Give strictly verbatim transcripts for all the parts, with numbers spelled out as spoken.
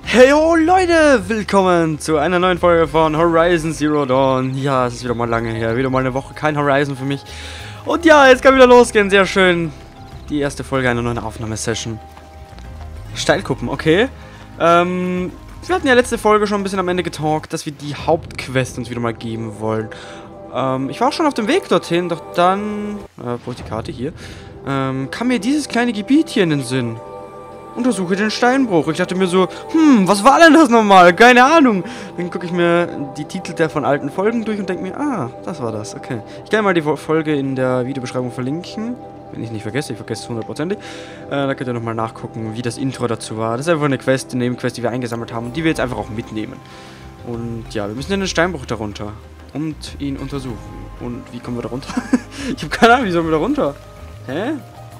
Hey oh Leute, willkommen zu einer neuen Folge von Horizon Zero Dawn. Ja, es ist wieder mal lange her, wieder mal eine Woche kein Horizon für mich. Und ja, jetzt kann wieder losgehen, sehr schön. Die erste Folge einer neuen Aufnahmesession. Steilkuppen, okay. Ähm, wir hatten ja letzte Folge schon ein bisschen am Ende getalkt, dass wir die Hauptquest uns wieder mal geben wollen. Ähm, ich war auch schon auf dem Weg dorthin, doch dann, äh, wo ist die Karte hier, ähm, kam mir dieses kleine Gebiet hier in den Sinn. Untersuche den Steinbruch. Ich dachte mir so, hm, was war denn das nochmal? Keine Ahnung. Dann gucke ich mir die Titel der von alten Folgen durch und denke mir, ah, das war das, okay. Ich kann mal die Folge in der Videobeschreibung verlinken. Wenn ich es nicht vergesse, ich vergesse es hundertprozentig. Äh, da könnt ihr nochmal nachgucken, wie das Intro dazu war. Das ist einfach eine Quest, eine Nebenquest, die wir eingesammelt haben und die wir jetzt einfach auch mitnehmen. Und ja, wir müssen in den Steinbruch darunter und ihn untersuchen. Und wie kommen wir da runter? Ich habe keine Ahnung, wie sollen wir da runter? Hä?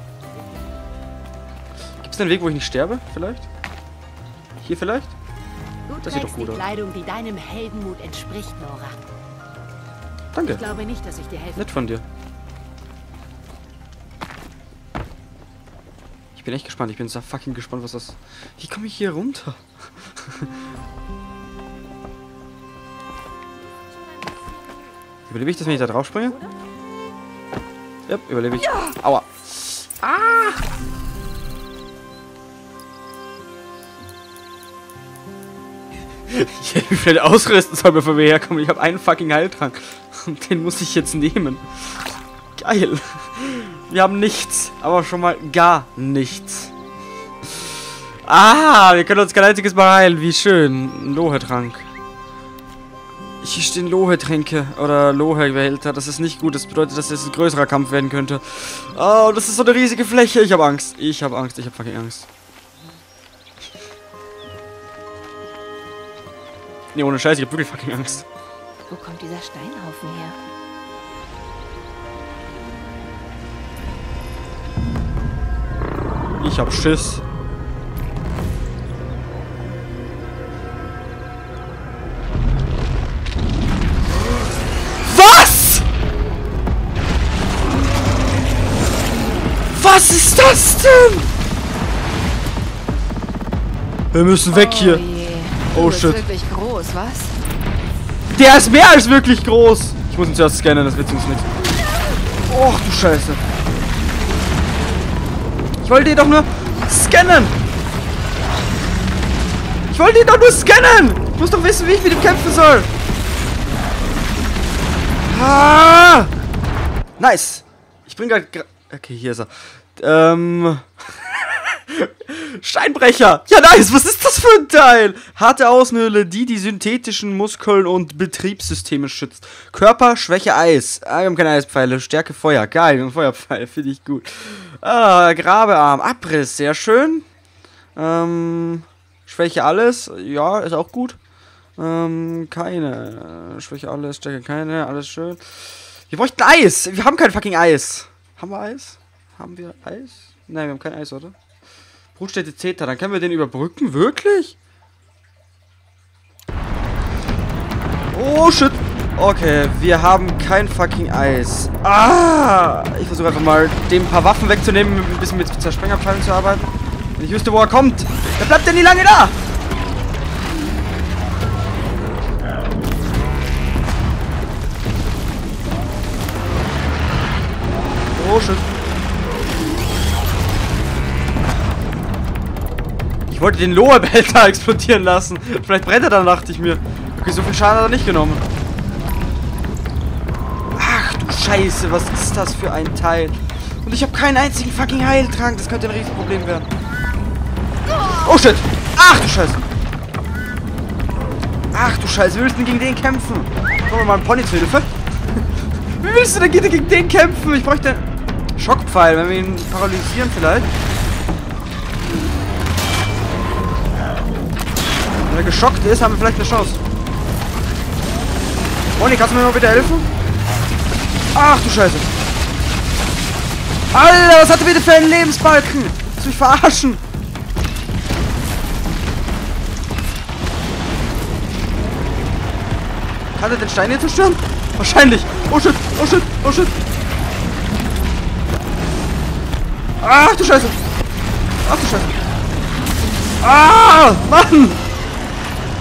Gibt es einen Weg, wo ich nicht sterbe? Vielleicht? Hier vielleicht? Du Das sieht doch trägst gut die aus. Kleidung, die deinem Heldenmut entspricht, Nora. Danke. Ich glaube nicht, dass ich dir helfe. Nett von dir. Ich bin echt gespannt. Ich bin so fucking gespannt, was das... Wie komme ich hier runter? Überlebe ich das, wenn ich da drauf springe? Ja, überlebe ich. Aua. Ah! Ich hätte mich vielleicht ausrüsten sollen, bevor wir herkommen. Ich habe einen fucking Heiltrank. Und den muss ich jetzt nehmen. Geil. Wir haben nichts. Aber schon mal gar nichts. Ah, wir können uns kein einziges Mal heilen. Wie schön. Ein Lohe-Trank. Hier stehen Lohe-Tränke. Oder Lohe-Behälter. Das ist nicht gut. Das bedeutet, dass es ein größerer Kampf werden könnte. Oh, das ist so eine riesige Fläche. Ich habe Angst. Ich habe Angst. Ich habe fucking Angst. Nee, ohne Scheiß, ich hab wirklich fucking Angst. Wo kommt dieser Steinhaufen her? Ich hab Schiss. Was? Was ist das denn? Wir müssen weg hier. Je. Oh, Du bist shit. wirklich groß, was? Der ist mehr als wirklich groß. Ich muss ihn zuerst scannen, das wird sonst nichts. Och, du Scheiße. Ich wollte ihn doch nur scannen. Ich wollte ihn doch nur scannen. Ich muss doch wissen, wie ich mit ihm kämpfen soll. Ah! Nice. Ich bring grad... gra- Okay, hier ist er. Ähm... Steinbrecher! Ja, nice! Was ist das für ein Teil? Harte Außenhülle, die die synthetischen Muskeln und Betriebssysteme schützt. Körper, Schwäche, Eis. Ah, wir haben keine Eispfeile. Stärke, Feuer. Geil, wir haben Feuerpfeile. Finde ich gut. Ah, Grabearm. Abriss. Sehr schön. Ähm, Schwäche, alles. Ja, ist auch gut. Ähm, keine. Schwäche, alles. Stärke, keine. Alles schön. Wir bräuchten Eis. Wir haben kein fucking Eis. Haben wir Eis? Haben wir Eis? Nein, wir haben kein Eis, oder? Brutstätte Zeta, dann können wir den überbrücken? Wirklich? Oh, shit. Okay, wir haben kein fucking Eis. Ah! Ich versuche einfach mal, dem ein paar Waffen wegzunehmen, ein bisschen mit Zersprengerpfeilen zu arbeiten. Wenn ich wüsste, wo er kommt, dann bleibt er nie lange da! Oh, shit. Ich wollte den Lohe-Behälter explodieren lassen. Vielleicht brennt er dann, dachte ich mir. Okay, so viel Schaden hat er nicht genommen. Ach du Scheiße, was ist das für ein Teil? Und ich habe keinen einzigen fucking Heiltrank. Das könnte ein Riesenproblem werden. Oh shit. Ach du Scheiße. Ach du Scheiße, wie willst du denn gegen den kämpfen? Kommen wir mal einen Pony zur Hilfe. Wie willst du denn gegen den kämpfen? Ich bräuchte einen Schockpfeil, wenn wir ihn paralysieren vielleicht. Wenn er geschockt ist, haben wir vielleicht eine Chance. Moni, kannst du mir mal bitte helfen? Ach du Scheiße. Alter, was hat er bitte für einen Lebensbalken? Willst du mich verarschen? Kann er den Stein hier zerstören? Wahrscheinlich. Oh shit, oh shit, oh shit. Ach du Scheiße. Ach du Scheiße. Ah, Mann!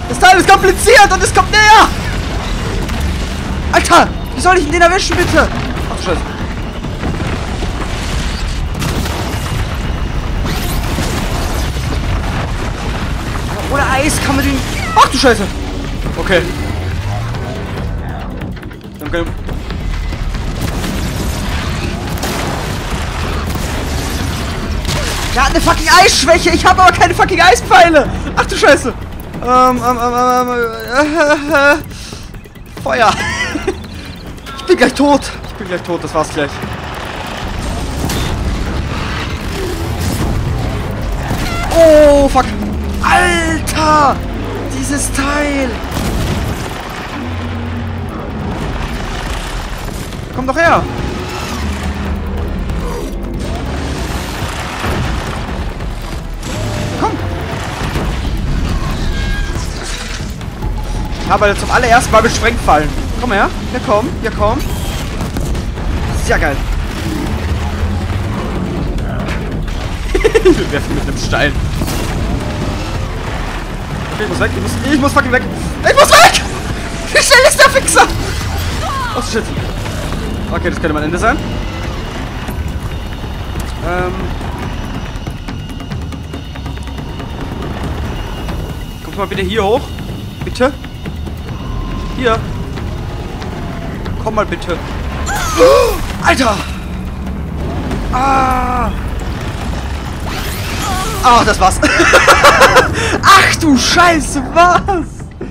Das Teil ist kompliziert und es kommt näher! Alter! Wie soll ich denn den erwischen, bitte? Ach du Scheiße. Ohne Eis kann man den... Ach du Scheiße! Okay. Wir haben keine... Der hat eine fucking Eisschwäche. Ich habe aber keine fucking Eispfeile. Ach du Scheiße. Ähm, ähm, ähm, ähm, äh, äh, Feuer. Ich bin gleich tot. Ich bin gleich tot. Das war's gleich. Oh, fuck. Alter. Dieses Teil. Komm doch her. Ich habe zum allerersten Mal besprengt fallen. Komm her. Ja, komm. Ja, komm. Sehr geil. Wir werfen mit einem Stein. Okay, ich muss weg. Ich muss, ich muss fucking weg. Ich muss weg! Wie schnell ist der Fixer? Oh, shit. Okay, das könnte mein Ende sein. Ähm. Kommst mal bitte hier hoch. Bitte. Hier. Komm mal bitte. Oh, Alter! Ah! Ach, das war's. Ach du Scheiße, was?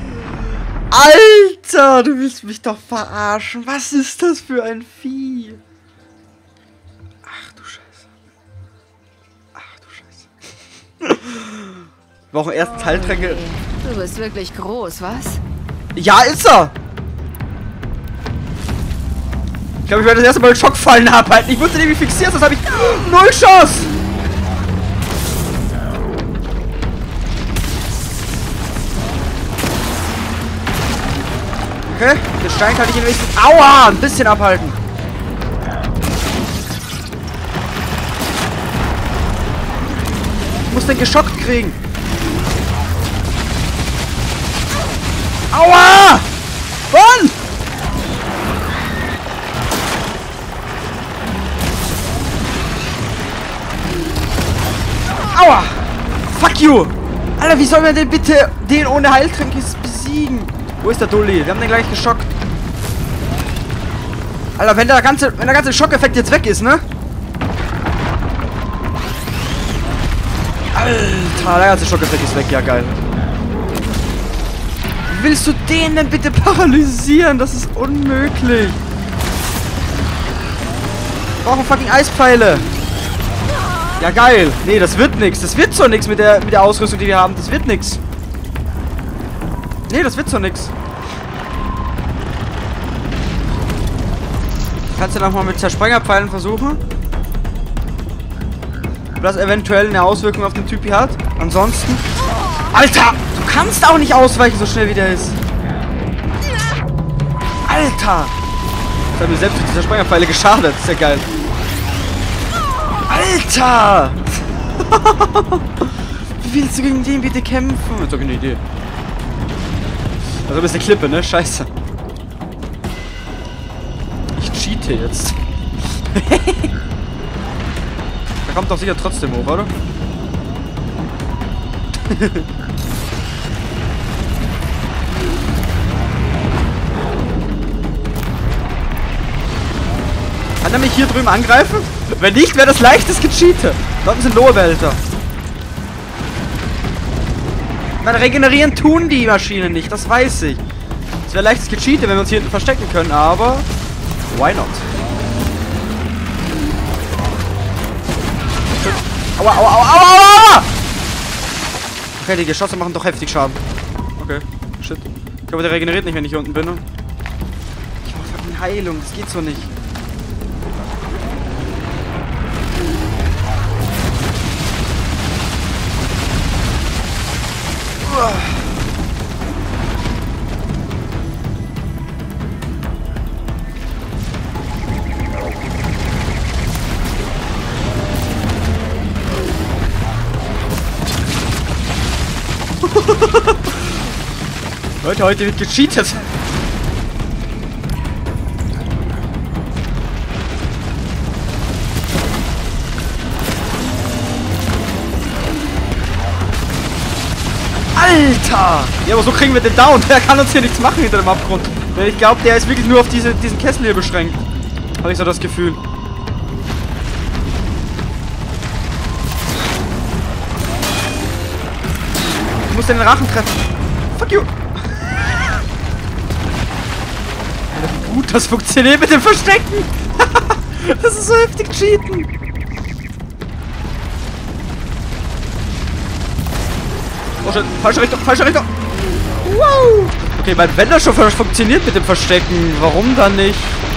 Alter, du willst mich doch verarschen. Was ist das für ein Vieh? Ach du Scheiße. Ach du Scheiße. Wir brauchen erst Teiltränke. Du bist wirklich groß, was? Ja, ist er! Ich glaube, ich werde das erste Mal Schockfallen abhalten. Ich wusste nicht, wie fixiert das habe ich. Null Chance! Okay, den Stein kann ich in wenigstens. Aua! Ein bisschen abhalten. Ich muss den geschockt kriegen. Aua! Mann! Aua! Fuck you! Alter, wie soll man denn bitte den ohne Heiltränke besiegen? Wo ist der Dulli? Wir haben den gleich geschockt. Alter, wenn der ganze, wenn der ganze Schockeffekt jetzt weg ist, ne? Alter, der ganze Schockeffekt ist weg. Ja, geil. Wie willst du den denn bitte paralysieren? Das ist unmöglich. Wir brauchen fucking Eispfeile. Ja, geil. Nee, das wird nix. Das wird so nix mit der, mit der Ausrüstung, die wir haben. Das wird nix. Nee, das wird so nix. Kannst du nochmal mit Zersprengerpfeilen versuchen? Ob das eventuell eine Auswirkung auf den Typi hat? Ansonsten... Alter! Du kannst auch nicht ausweichen, so schnell wie der ist. Alter! Das hat mir selbst mit dieser Sprengerpfeile geschadet. Das ist ja geil. Alter! Wie willst du gegen den bitte kämpfen? Das ist doch keine Idee. Also bist eine Klippe, ne? Scheiße. Ich cheate jetzt. Der kommt doch sicher trotzdem hoch, oder? Kann er mich hier drüben angreifen? Wenn nicht, wäre das leichtes Gecheate. Dort sind Lohe-Behälter. Man regenerieren tun die Maschinen nicht, das weiß ich. Es wäre leichtes Gecheate, wenn wir uns hier hinten verstecken können, aber... Why not? Aua, aua, aua, aua, aua! Okay, die Geschosse machen doch heftig Schaden. Okay, shit. Ich glaube, der regeneriert nicht, wenn ich hier unten bin. Ne? Ich brauche fucking Heilung, das geht so nicht. Leute, heute wird gecheatet. Alter! Ja, aber so kriegen wir den down. Der kann uns hier nichts machen hinter dem Abgrund. Ich glaube, der ist wirklich nur auf diese, diesen Kessel hier beschränkt. Habe ich so das Gefühl. Ich muss den Rachen treffen. Fuck you! Alter, wie gut das funktioniert mit dem Verstecken! Das ist so heftig cheaten! Oh shit, falsche Richtung, falsche Richtung! Wow! Okay, mein, wenn das schon funktioniert mit dem Verstecken, warum dann nicht?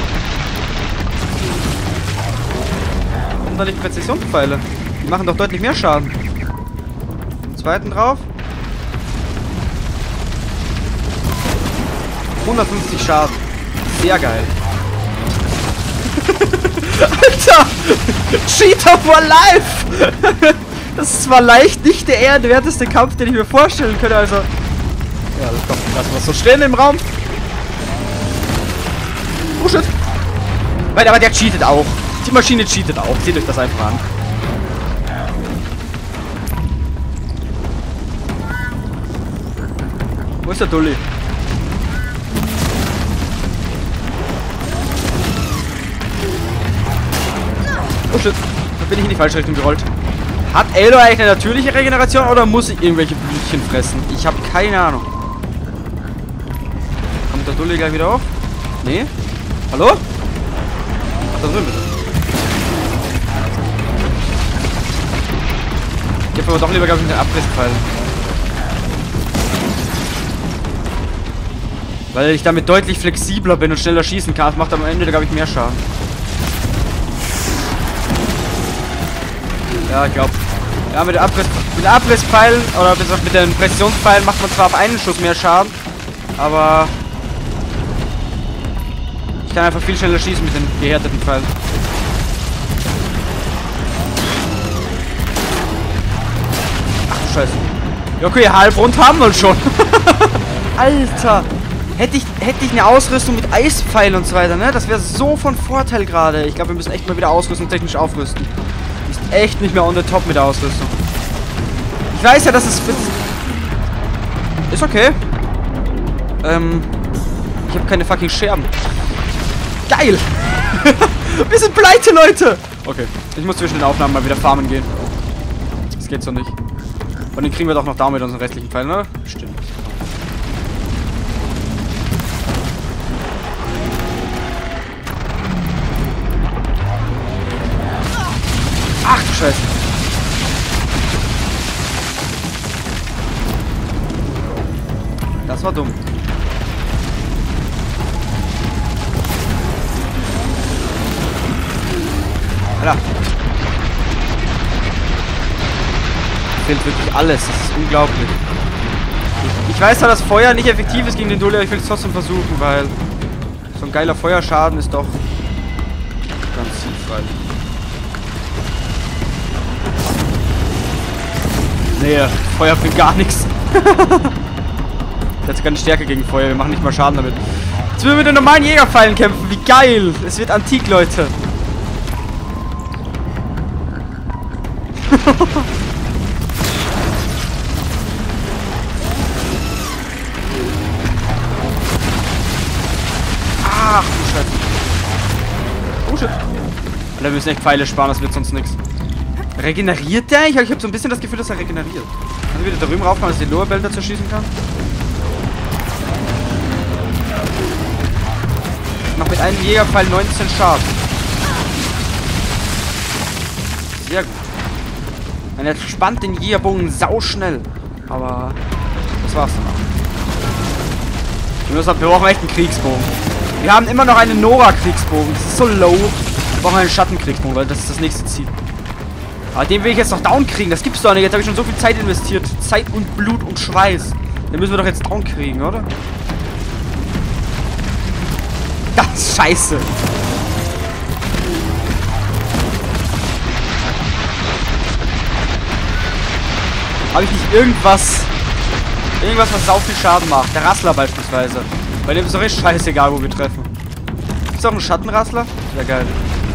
Warum dann nicht Präzisionspfeile? Die machen doch deutlich mehr Schaden. Den zweiten drauf. hundertfünfzig Schaden. Sehr geil. Alter! Cheater for life! Das ist zwar leicht nicht der ehrenwerteste Kampf, den ich mir vorstellen könnte, also... Ja, das kommt. Lassen wir es so stehen im Raum. Oh shit. Weil, aber der cheatet auch. Die Maschine cheatet auch. Seht euch das einfach an. Wo ist der Dulli? Oh shit. Da bin ich in die falsche Richtung gerollt. Hat Aloy eigentlich eine natürliche Regeneration oder muss ich irgendwelche Blütchen fressen? Ich habe keine Ahnung. Kommt der Dulli gleich wieder auf? Nee? Hallo? Ach, da drin bitte. Ich hab aber doch lieber, glaube ich, den Abrisspfeil. Weil ich damit deutlich flexibler bin und schneller schießen kann. Das macht am Ende, glaube ich, mehr Schaden. Ja, ich glaube. Ja, mit den Abriss, mit den Abrisspfeilen oder mit den Präzisionspfeilen macht man zwar auf einen Schuss mehr Schaden, aber ich kann einfach viel schneller schießen mit den gehärteten Pfeilen. Ach du Scheiße. Ja, okay, halbrund haben wir schon. Alter. Hätte ich, hätte ich eine Ausrüstung mit Eispfeilen und so weiter, ne? Das wäre so von Vorteil gerade. Ich glaube, wir müssen echt mal wieder ausrüstungstechnisch aufrüsten. Ist echt nicht mehr on the top mit der Ausrüstung. Ich weiß ja, dass es... Ist okay. Ähm... Ich habe keine fucking Scherben. Geil! Wir sind pleite, Leute! Okay, ich muss zwischen den Aufnahmen mal wieder farmen gehen. Das geht so nicht. Und den kriegen wir doch noch da mit unseren restlichen Pfeilen, oder? Stimmt. Ach du Scheiße. Das war dumm. Alter. Fehlt wirklich alles. Das ist unglaublich. Ich, ich weiß zwar, dass Feuer nicht effektiv ist gegen den Dulli, aber ich will es trotzdem versuchen, weil so ein geiler Feuerschaden ist doch ganz sinnvoll. Nee, Feuer bringt gar nichts. Der hat keine Stärke gegen Feuer, wir machen nicht mal Schaden damit. Jetzt müssen wir mit den normalen Jägerpfeilen kämpfen, wie geil! Es wird antik, Leute. Ach du Scheiße. Oh shit. Alter, wir müssen echt Pfeile sparen, das wird sonst nichts. Regeneriert der? Ich, ich habe so ein bisschen das Gefühl, dass er regeneriert. Also wieder da drüben rauffahren, dass ich den Lower Belt dazu schießen kann. Ich mach mit einem Jägerpfeil neunzehn Schaden. Sehr gut. Und er spannt den Jägerbogen sauschnell. Aber das war's dann auch. Wir, müssen, wir brauchen echt einen Kriegsbogen. Wir haben immer noch einen Nora-Kriegsbogen. Das ist so low. Wir brauchen einen Schattenkriegsbogen, weil das ist das nächste Ziel. Aber den will ich jetzt noch down kriegen. Das gibt's doch nicht. Jetzt habe ich schon so viel Zeit investiert. Zeit und Blut und Schweiß. Den müssen wir doch jetzt down kriegen, oder? Das ist scheiße. Habe ich nicht irgendwas Irgendwas, was sau viel Schaden macht. Der Rassler beispielsweise. Bei dem ist doch echt scheißegal, wo wir treffen. Ist auch ein Schattenrassler? Sehr geil.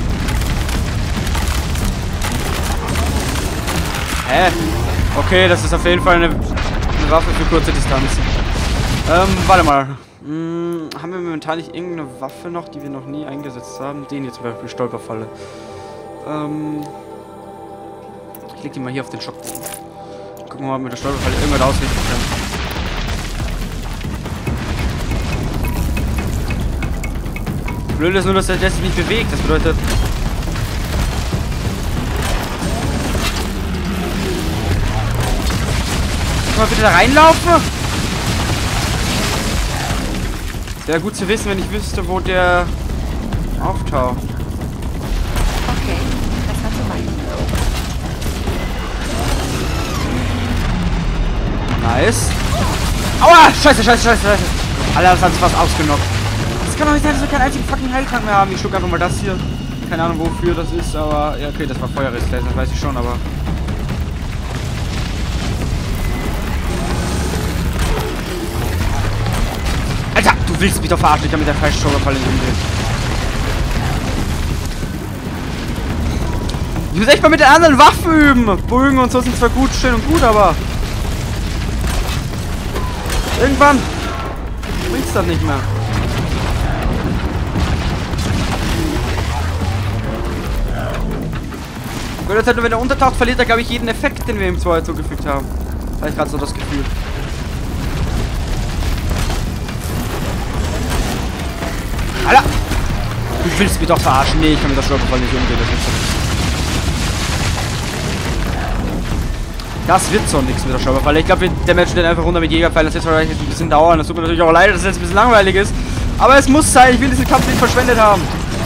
Hä? Okay, das ist auf jeden Fall eine, eine Waffe für kurze Distanzen. Ähm, warte mal. Hm, haben wir momentan nicht irgendeine Waffe noch, die wir noch nie eingesetzt haben? Den hier zum Beispiel, Stolperfalle. Ähm, ich leg die mal hier auf den Schockbogen. Gucken wir mal, ob wir mit der Stolperfalle irgendwas ausrichten können. Blöd ist nur, dass der sich nicht bewegt. Das bedeutet... Kann man bitte da reinlaufen? Wäre gut zu wissen, wenn ich wüsste, wo der auftaucht. Okay, das war zu weit. Nice. Aua! Scheiße, scheiße, scheiße, scheiße. Alter, das hat sich fast ausgenockt. Das kann doch nicht sein, dass wir keinen einzigen fucking Heiltrank mehr haben. Ich schluck einfach mal das hier. Keine Ahnung, wofür das ist, aber... Ja, okay, das war Feuerresistenz, das weiß ich schon, aber... Alter, du willst mich doch verarschen. Ich kann mit der falschen Stolperfalle nicht umgehen. Ich muss echt mal mit den anderen Waffen üben. Bögen und so sind zwar gut, schön und gut, aber... Irgendwann bringt's das nicht mehr. Weil das halt nur, wenn er untertaucht, verliert er, glaube ich, jeden Effekt, den wir ihm vorher zugefügt haben. Das habe ich gerade so das Gefühl. Alter! Du willst mich doch verarschen. Nee, ich kann mit der Stolperfalle nicht umgehen. Das wird so nichts. Das wird so nichts mit der Stolperfalle. Ich glaube, wir damagen den einfach runter mit Jägerpfeilen. Das wird vielleicht jetzt ein bisschen dauern. Das tut mir natürlich auch leid, dass es jetzt ein bisschen langweilig ist. Aber es muss sein. Ich will diesen Kampf nicht verschwendet haben.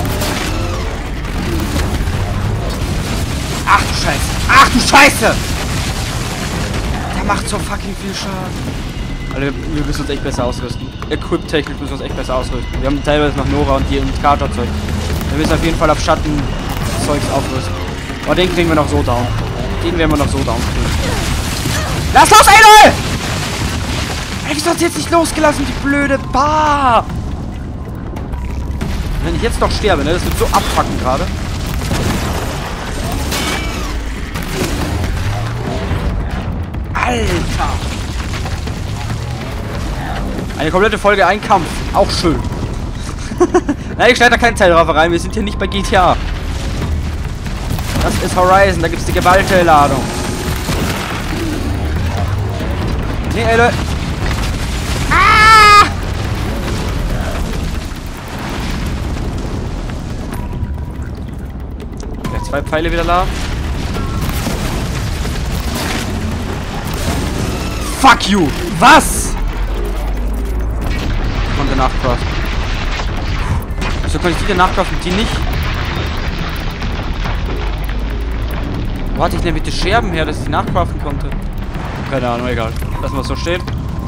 Ach du Scheiße. Ach du Scheiße. Der macht so fucking viel Schaden. Alter, wir, wir müssen uns echt besser ausrüsten. Equip-technisch müssen wir uns echt besser ausrüsten. Wir haben teilweise noch Nora und hier ein Kater-Zeug. Wir müssen auf jeden Fall auf Schatten-Zeugs aufrüsten. Aber den kriegen wir noch so down. Den werden wir noch so down kriegen. Lass los, Aloy! Ey, wieso hat sie jetzt nicht losgelassen, die blöde Bar? Wenn ich jetzt doch sterbe, ne? Das wird so abfucken gerade. Alter! Eine komplette Folge, ein Kampf. Auch schön. Nein, ich schneide da keinen Zeitraffer rein. Wir sind hier nicht bei G T A. Das ist Horizon. Da gibt es die geballte Ladung. Nee, ey, Leute. Ah! Ja, zwei Pfeile wieder laden. Fuck you! Was? Konnte nachcraften. Wieso konnte ich die denn nachcraften? Die nicht? Wo hatte ich denn bitte Scherben her, dass ich die nachcraften konnte? Keine Ahnung, egal. Lassen wir es so stehen.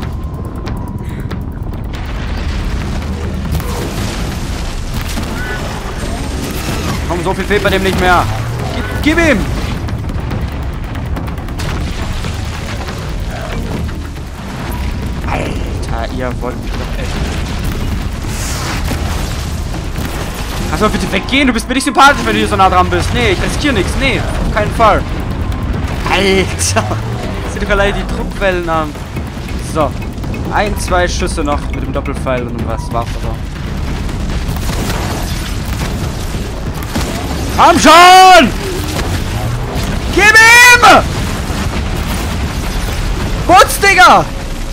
Komm, so viel fehlt bei dem nicht mehr. Gib, gib ihm! Alter, ihr wollt mich doch echt. Kannst du mal bitte weggehen? Du bist mir nicht sympathisch, wenn du hier so nah dran bist. Nee, ich riskiere nichts. Nee, auf keinen Fall. Alter. Sieh doch allein die Druckwellen an. So. Ein, zwei Schüsse noch mit dem Doppelpfeil und was war's aber. Komm schon! Gib ihm! Putz, Digga!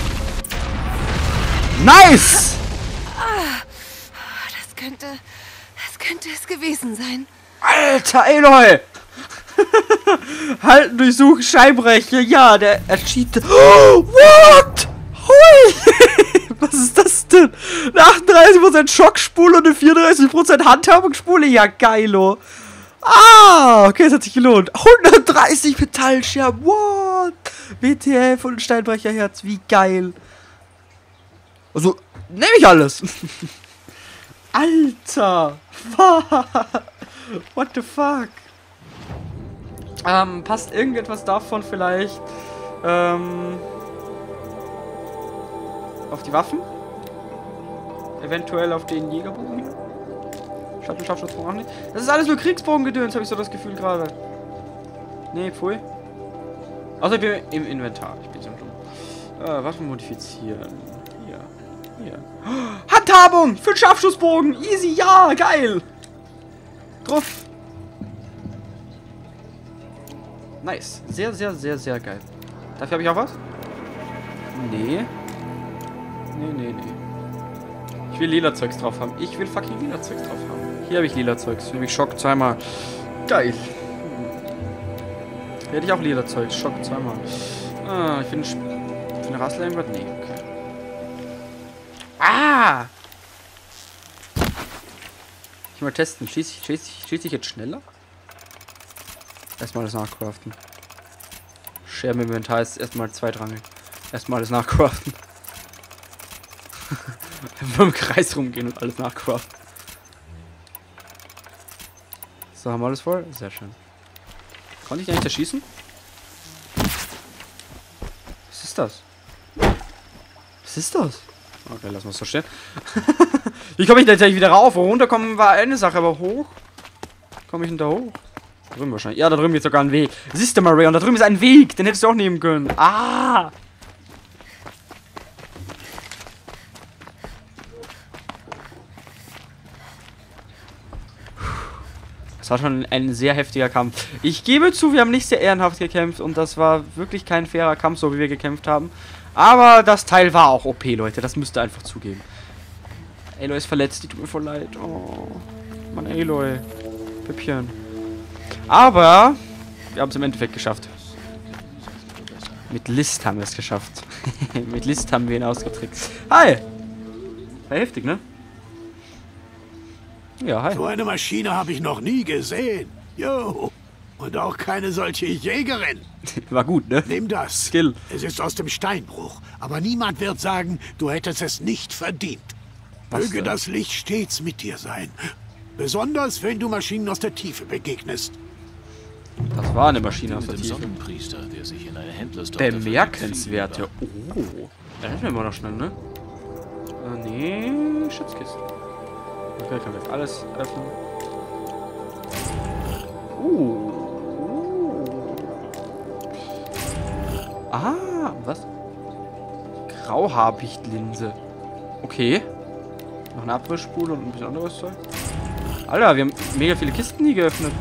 Nice! Das könnte... Das könnte es gewesen sein. Alter, Aloy! Halten, durchsuchen, Scheinbrecher. Ja, der erschien... Oh, what? Hui! Was ist das denn? Eine achtunddreißig Prozent Schockspule und eine vierunddreißig Prozent Handhabungsspule? Ja, geilo. Ah, okay, es hat sich gelohnt. hundertdreißig Metallscherben. What? W T F und ein Steinbrecherherz. Wie geil. Also, nehme ich alles. Alter. What the fuck? Ähm, passt irgendetwas davon vielleicht? Ähm... Auf die Waffen. Eventuell auf den Jägerbogen hier. Shuttle, Scharfschutzbogen auch nicht. Das ist alles nur Kriegsbogengedöns, habe ich so das Gefühl gerade. Nee, pfui. Außer ich bin im Inventar. Ich bin so dumm. Äh, Waffen modifizieren. Hier. Hier. Oh, Handhabung! Für den Scharfschussbogen! Easy, ja! Geil! Drauf! Nice. Sehr, sehr, sehr, sehr geil. Dafür habe ich auch was? Nee. Nee, nee, nee. Ich will lila Zeugs drauf haben. Ich will fucking lila Zeugs drauf haben. Hier habe ich lila Zeugs. Hier habe ich Schock zweimal. Geil. Hier hätte ich auch lila Zeugs. Schock zweimal. Ah, ich finde für eine Rassel irgendwas. Nee, okay. Ah! Ich mal testen. Schieße ich, schieß ich, schieß ich jetzt schneller? Erstmal das Nachcraften. Scherben im Inventar ist erstmal zweitrangig. Erstmal das Nachcraften. Einfach im Kreis rumgehen und alles nachcraften. So, haben wir alles voll? Sehr schön. Konnte ich eigentlich da schießen? Was ist das? Was ist das? Okay, lassen wir es so stehen. Wie komme ich denn tatsächlich wieder rauf? Wo runterkommen war eine Sache, aber hoch? Komme ich denn da hoch? Da drüben wahrscheinlich. Ja, da drüben ist sogar ein Weg. Siehst du mal, Ray, und da drüben ist ein Weg. Den hättest du auch nehmen können. Ah! Das war schon ein sehr heftiger Kampf. Ich gebe zu, wir haben nicht sehr ehrenhaft gekämpft und das war wirklich kein fairer Kampf, so wie wir gekämpft haben. Aber das Teil war auch O P, Leute. Das müsst ihr einfach zugeben. Aloy ist verletzt, die tut mir voll leid. Oh, Mann, Aloy. Püppchen. Aber wir haben es im Endeffekt geschafft. Mit List haben wir es geschafft. Mit List haben wir ihn ausgetrickst. Hi! War heftig, ne? Ja, hi. So eine Maschine habe ich noch nie gesehen. Jo. Und auch keine solche Jägerin. War gut, ne? Nimm das. Skill. Es ist aus dem Steinbruch. Aber niemand wird sagen, du hättest es nicht verdient. Was Möge denn? das Licht stets mit dir sein. Besonders, wenn du Maschinen aus der Tiefe begegnest. Das war eine Maschine aus der Dem Tiefe. Sonnenpriester, der sich in eine Händlerstochter Bemerkenswerte. Oh. Da hätten wir mal noch schnell, ne? Äh, nee. Schutzkiste. Okay, können wir jetzt alles öffnen. Uh. Ah, was? Grauhaarbichtlinse. Okay. Noch eine Abwischspule und ein bisschen anderes Zeug. Alter, wir haben mega viele Kisten nie geöffnet.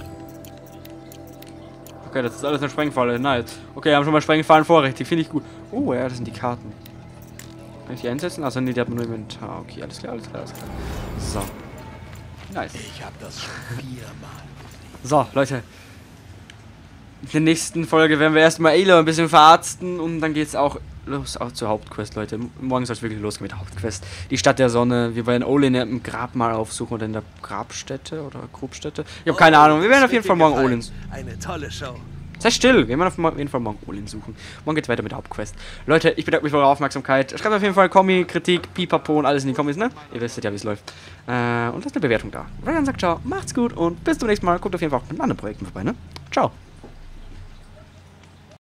Okay, das ist alles eine Sprengfalle. Nice. Okay, wir haben schon mal Sprengfallen vorrätig. Finde ich gut. Oh, ja, das sind die Karten. Kann ich die einsetzen? Achso, nee, die hat man nur Inventar. Okay, alles klar, alles klar, alles klar. So. Nice. Ich habe das schon viermal. So, Leute. In der nächsten Folge werden wir erstmal Aloy ein bisschen verarzten und dann geht's auch los auch zur Hauptquest, Leute. Morgen soll es wirklich losgehen mit der Hauptquest. Die Stadt der Sonne. Wir werden Olin im Grab mal aufsuchen oder in der Grabstätte oder Grubstätte. Ich habe keine Oh, Ahnung. Wir werden auf jeden Fall morgen Olin. Eine tolle Show. Sei still. Wir werden auf jeden Fall morgen Olin suchen. Morgen geht's weiter mit der Hauptquest. Leute, ich bedanke mich für eure Aufmerksamkeit. Schreibt auf jeden Fall Kommi, Kritik, Pipapo und alles in die Kommis, ne? Ihr wisst ja, wie es läuft. Äh, und lasst eine Bewertung da. Ryan sagt ciao, macht's gut und bis zum nächsten Mal. Guckt auf jeden Fall auch mit anderen Projekten vorbei, ne? Ciao.